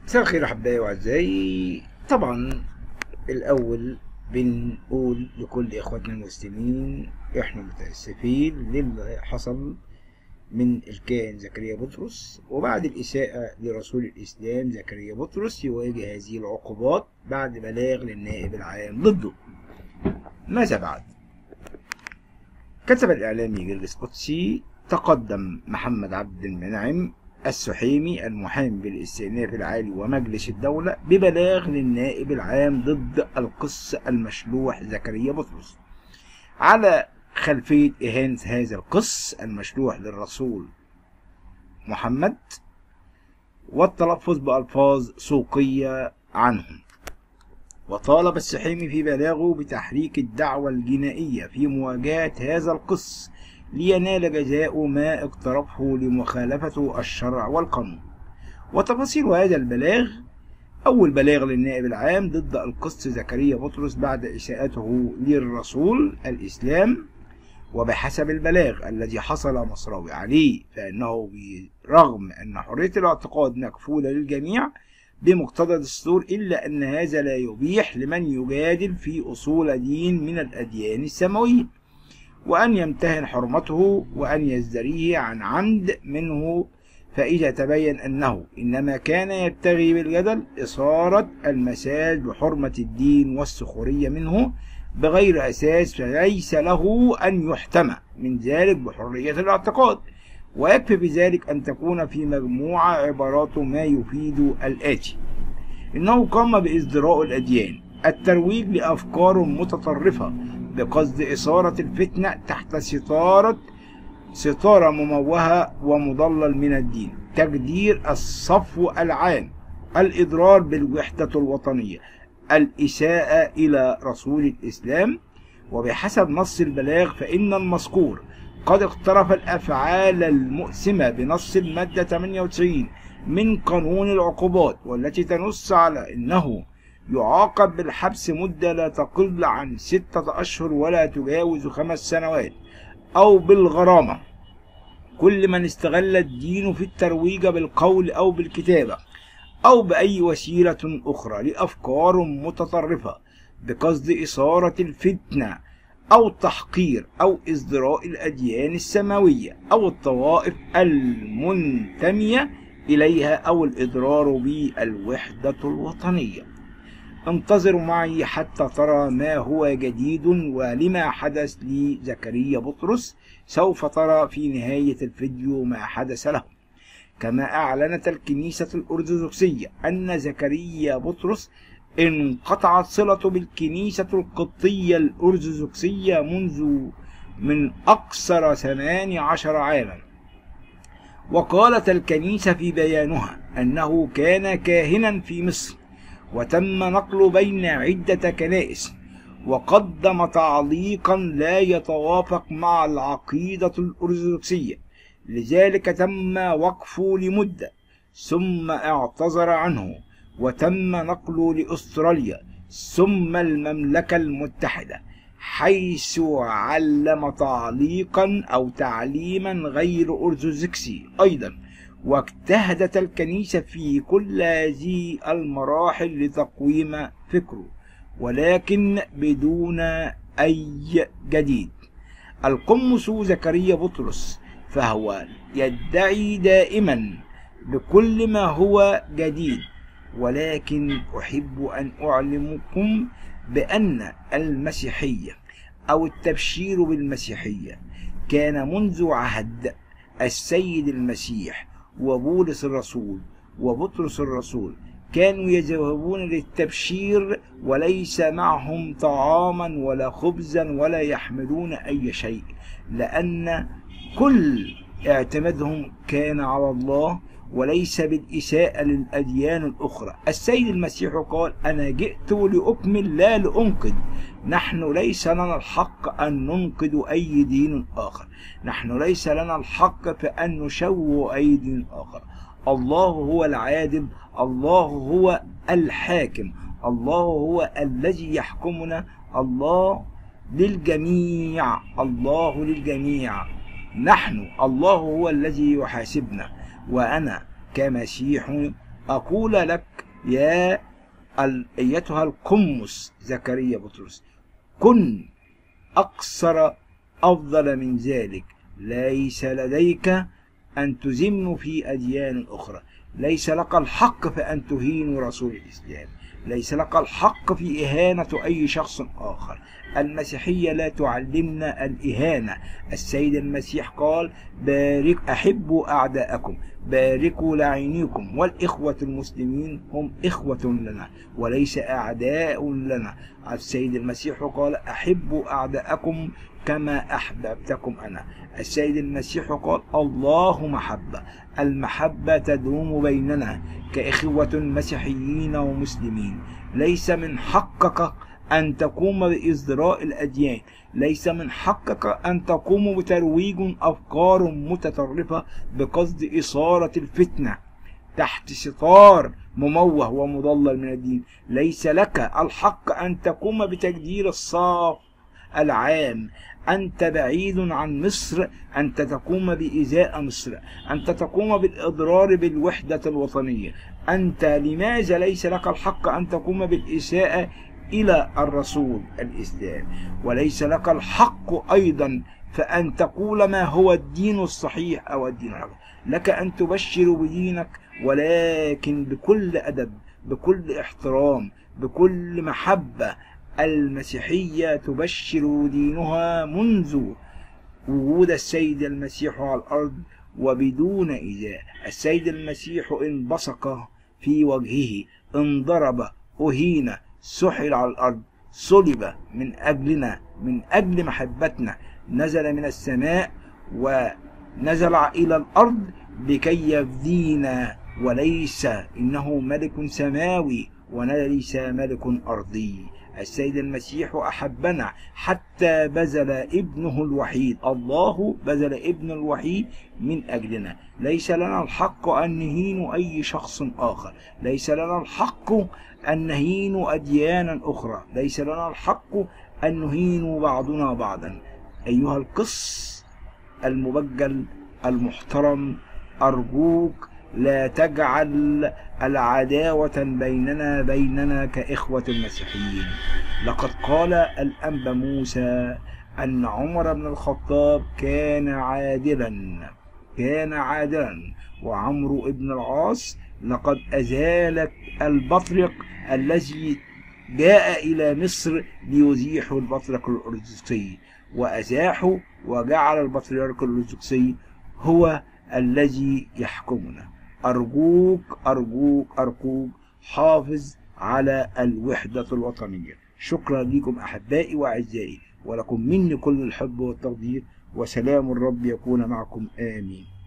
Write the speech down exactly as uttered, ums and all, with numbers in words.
مساء الخير أحبائي وأعزائي. طبعا الأول بنقول لكل إخواتنا المسلمين إحنا متأسفين للي حصل من الكائن زكريا بطرس، وبعد الإساءة لرسول الإسلام زكريا بطرس يواجه هذه العقوبات بعد بلاغ للنائب العام ضده. ماذا بعد؟ كتب الإعلامي جرجس قدسي: تقدم محمد عبد المنعم السحيمي المحامي بالاستئناف العالي ومجلس الدولة ببلاغ للنائب العام ضد القس المشلوح زكريا بطرس على خلفية إهانة هذا القس المشلوح للرسول محمد والتلفظ بألفاظ سوقية عنهم. وطالب السحيمي في بلاغه بتحريك الدعوى الجنائية في مواجهة هذا القس لينال جزاء ما اقترفه لمخالفة الشرع والقانون. وتفاصيل هذا البلاغ: أول بلاغ للنائب العام ضد القس زكريا بطرس بعد إساءته للرسول الإسلام. وبحسب البلاغ الذي حصل مصراوي عليه فإنه برغم أن حرية الاعتقاد مكفولة للجميع بمقتضى الدستور، إلا أن هذا لا يبيح لمن يجادل في أصول دين من الأديان السماوية وأن يمتهن حرمته وأن يزدريه عن عمد منه، فإذا تبين أنه إنما كان يبتغي بالجدل إثارة المساس بحرمة الدين والسخرية منه بغير أساس، فليس له أن يحتمى من ذلك بحرية الاعتقاد. ويكفي بذلك أن تكون في مجموعة عبارات ما يفيد الآتي: إنه قام بازدراء الأديان، الترويج لأفكار متطرفة بقصد إثارة الفتنة تحت ستارة ستارة مموهة ومضلل من الدين، تجدير الصفو العام، الإضرار بالوحدة الوطنية، الإساءة إلى رسول الإسلام. وبحسب نص البلاغ فإن المذكور قد اقترف الأفعال المؤثمة بنص المادة ثمانية وتسعين من قانون العقوبات، والتي تنص على أنه يعاقب بالحبس مدة لا تقل عن ستة أشهر ولا تجاوز خمس سنوات، أو بالغرامة كل من استغل الدين في الترويج بالقول أو بالكتابة أو بأي وسيلة أخرى لأفكار متطرفة بقصد إثارة الفتنة أو التحقير أو ازدراء الأديان السماوية أو الطوائف المنتمية إليها أو الإضرار بالوحدة الوطنية. انتظروا معي حتى ترى ما هو جديد ولما حدث لزكريا بطرس. سوف ترى في نهاية الفيديو ما حدث له. كما أعلنت الكنيسة الأرثوذكسية أن زكريا بطرس انقطعت صلته بالكنيسة القبطية الأرثوذكسية منذ من أكثر ثماني عشر عاما. وقالت الكنيسة في بيانها أنه كان كاهنا في مصر وتم نقله بين عدة كنائس، وقدم تعليقا لا يتوافق مع العقيدة الأرثوذكسية، لذلك تم وقفه لمدة ثم اعتذر عنه وتم نقله لأستراليا ثم المملكة المتحدة، حيث علم تعليقا أو تعليما غير أرثوذكسي أيضا. واجتهدت الكنيسة في كل هذه المراحل لتقويم فكره، ولكن بدون أي جديد. القمص زكريا بطرس فهو يدعي دائما بكل ما هو جديد، ولكن أحب أن أعلمكم بأن المسيحية أو التبشير بالمسيحية كان منذ عهد السيد المسيح وبولس الرسول وبطرس الرسول، كانوا يذهبون للتبشير وليس معهم طعاما ولا خبزا ولا يحملون أي شيء، لأن كل اعتمادهم كان على الله وليس بالإساءة للأديان الأخرى. السيد المسيح قال: أنا جئت لأكمل لا لأنقذ. نحن ليس لنا الحق أن ننقذ أي دين آخر، نحن ليس لنا الحق في أن نشوه أي دين آخر. الله هو العادل، الله هو الحاكم، الله هو الذي يحكمنا، الله للجميع، الله للجميع. نحن الله هو الذي يحاسبنا، وأنا كمسيح أقول لك يا أيتها القمص زكريا بطرس، كن أقصر أفضل من ذلك، ليس لديك أن تذم في أديان أخرى، ليس لك الحق في أن تهين رسول الإسلام، ليس لك الحق في إهانة أي شخص آخر. المسيحية لا تعلمنا الإهانة. السيد المسيح قال: بارك أحبوا أعداءكم، باركوا لاعنيكم، والإخوة المسلمين هم إخوة لنا وليس أعداء لنا. السيد المسيح قال: أحبوا أعداءكم كما أحببتكم أنا. السيد المسيح قال: الله محبة، المحبة تدوم بيننا كإخوة مسيحيين ومسلمين. ليس من حقك أن تقوم بإزدراء الأديان، ليس من حقك أن تقوم بترويج أفكار متطرفة بقصد إثارة الفتنة تحت ستار مموه ومضلل من الدين. ليس لك الحق أن تقوم بتجديد الصاف العام. أنت بعيد عن مصر، أنت تقوم بإيذاء مصر، أنت تقوم بالإضرار بالوحدة الوطنية. أنت لماذا ليس لك الحق أن تقوم بالإساءة إلى الرسول الإسلام؟ وليس لك الحق أيضا فأن تقول ما هو الدين الصحيح أو الدين الغلط. لك أن تبشر بدينك، ولكن بكل أدب، بكل احترام، بكل محبة. المسيحية تبشر دينها منذ وجود السيد المسيح على الأرض وبدون إيذاء. السيد المسيح إن بصق في وجهه، انضرب، أهين، سحل على الأرض، صلب من أجلنا، من أجل محبتنا، نزل من السماء ونزل إلى الأرض لكي يفدينا، وليس إنه ملك سماوي وليس ملك أرضي. السيد المسيح أحبنا حتى بذل ابنه الوحيد. الله بذل ابنه الوحيد من أجلنا. ليس لنا الحق أن نهين أي شخص آخر، ليس لنا الحق أن نهين أديانا أخرى، ليس لنا الحق أن نهين بعضنا بعضا. أيها القس المبجل المحترم، أرجوك لا تجعل العداوة بيننا بيننا كإخوة المسيحيين. لقد قال الأنبا موسى أن عمر بن الخطاب كان عادلا، كان عادلا وعمرو بن العاص لقد أزال البطرق الذي جاء إلى مصر ليزيح البطرق الأرثوذكسي، وأزاحوا وجعل البطريرك الأرثوذكسي هو الذي يحكمنا. أرجوك أرجوك أرجوك حافظ على الوحدة الوطنية. شكرا لكم أحبائي وأعزائي، ولكم مني كل الحب والتقدير، وسلام الرب يكون معكم. آمين.